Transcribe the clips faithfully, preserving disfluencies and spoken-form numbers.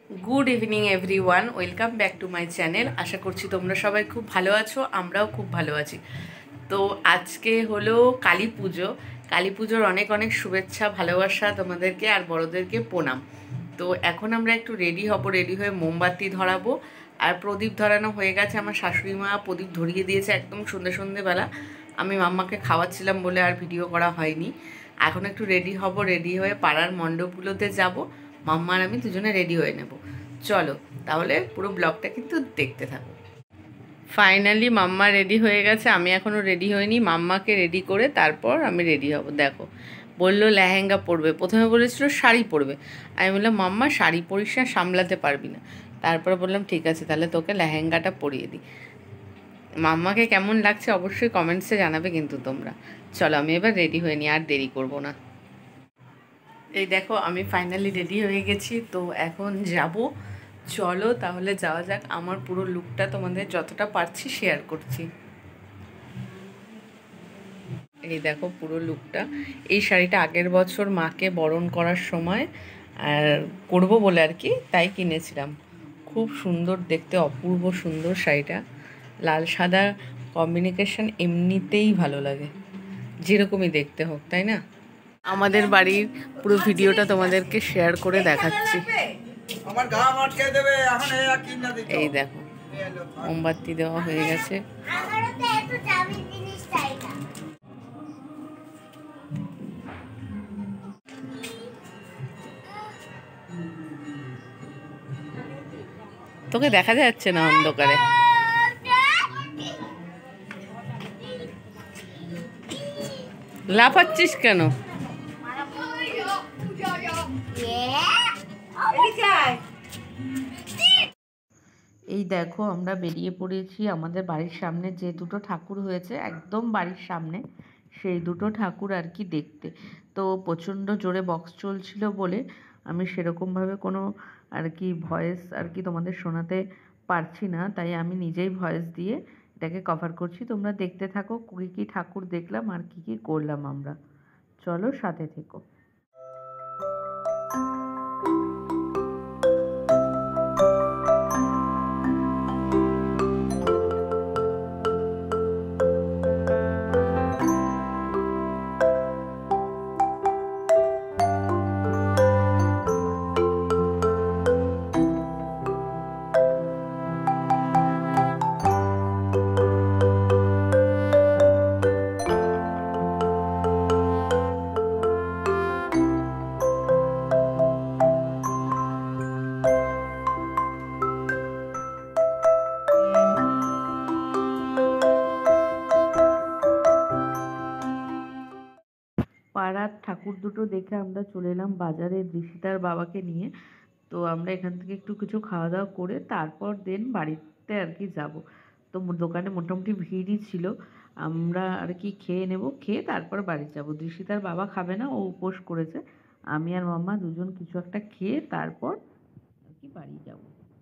Good evening everyone welcome back to my channel. आशा करছি তোমরা সবাই খুব ভালো আছো, আমরাও খুব ভালো আছি। তো আজকে হলো কালী পুজো। কালী পুজোর অনেক অনেক শুভেচ্ছা, ভালোবাসা তোমাদেরকে, আর বড়দেরকে প্রণাম। তো এখন আমরা একটু রেডি হব, রেডি হয়ে মোমবাতি ধরাবো। আর প্রদীপ ধরানো হয়ে গেছে, আমার শাশুড়ি মা প্রদীপ ধরিয়ে দিয়েছে একদম সন্ধ্যে সন্ধ্যেবেলা। আমি মাম্মাকে খাওয়াচ্ছিলাম বলে আর ভিডিও করা হয়নি। এখন একটু রেডি হব, রেডি হয়ে পাড়ার মণ্ডপগুলোতে যাব। মাম্মা আর আমি দুজনে রেডি হয়ে নেব। চলো তাহলে পুরো ব্লগটা কিন্তু দেখতে থাকো। ফাইনালি মাম্মা রেডি হয়ে গেছে, আমি এখনও রেডি হইনি। মাম্মাকে রেডি করে তারপর আমি রেডি হব। দেখো বললো লেহেঙ্গা পরবে, প্রথমে বলেছিল শাড়ি পরবে। আমি বললাম মাম্মা শাড়ি পরিস না, সামলাতে পারবি না। তারপরে বললাম ঠিক আছে তাহলে তোকে লেহেঙ্গাটা পরিয়ে দিই। মাম্মাকে কেমন লাগছে অবশ্যই কমেন্টসে জানাবে কিন্তু তোমরা। চলো আমি এবার রেডি হয়ে নিই, আর দেরি করব না। এই দেখো আমি ফাইনালি রেডি হয়ে গেছি, তো এখন যাব। চলো তাহলে যাওয়া যাক। আমার পুরো লুকটা তোমাদের যতটা পারছি শেয়ার করছি। এই দেখো পুরো লুকটা। এই শাড়িটা আগের বছর মাকে বরণ করার সময় আর করবো বলে আর কি তাই কিনেছিলাম। খুব সুন্দর দেখতে, অপূর্ব সুন্দর শাড়িটা। লাল সাদা কম্বিনেশন এমনিতেই ভালো লাগে, যেরকমই দেখতে হোক, তাই না? আমাদের বাড়ির পুরো ভিডিওটা তোমাদেরকে শেয়ার করে দেখাচ্ছি। এই দেখো মোমবাতি দেওয়া হয়ে গেছে। তোকে দেখা যাচ্ছে না অন্ধকারে। লাফাচ্ছিস কেন? এই দেখো আমরা বেরিয়ে পড়েছি। আমাদের বাড়ির সামনে যে দুটো ঠাকুর হয়েছে একদম বাড়ির সামনে, সেই দুটো ঠাকুর আর কি দেখতে। তো প্রচণ্ড জোরে বক্স চলছিল বলে আমি সেরকমভাবে কোনো আর কি ভয়েস আর কি তোমাদের শোনাতে পারছি না, তাই আমি নিজেই ভয়েস দিয়ে এটাকে কভার করছি। তোমরা দেখতে থাকো কী কী ঠাকুর দেখলাম আর কী কী করলাম আমরা। চলো সাথে থেকো। পাড়ার ঠাকুর দুটো দেখে আমরা চলে এলাম বাজারে দৃষিতার বাবাকে নিয়ে। তো আমরা এখান থেকে একটু কিছু খাওয়া দাওয়া করে তারপর দেন বাড়িতে আর কি যাব। তো দোকানে মোটামুটি ভিড়ই ছিল। আমরা আর কি খেয়ে নেব, খেয়ে তারপর বাড়ি যাব। দৃষিতার বাবা খাবে না, ও উপোস করেছে। আমি আর মাম্মা দুজন কিছু একটা খেয়ে তারপর আর কি বাড়ি যাব।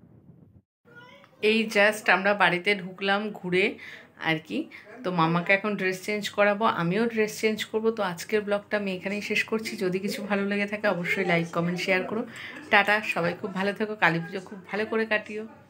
এই জাস্ট আমরা বাড়িতে ঢুকলাম ঘুরে আর কি। তো মামাকে এখন ড্রেস চেঞ্জ করাবো, আমিও ড্রেস চেঞ্জ করব। তো আজকের ব্লগটা আমি এখানেই শেষ করছি। যদি কিছু ভালো লেগে থাকে অবশ্যই লাইক কমেন্ট শেয়ার করো। টাটা, সবাই খুব ভালো থেকো, কালী পুজো খুব ভালো করে কাটিও।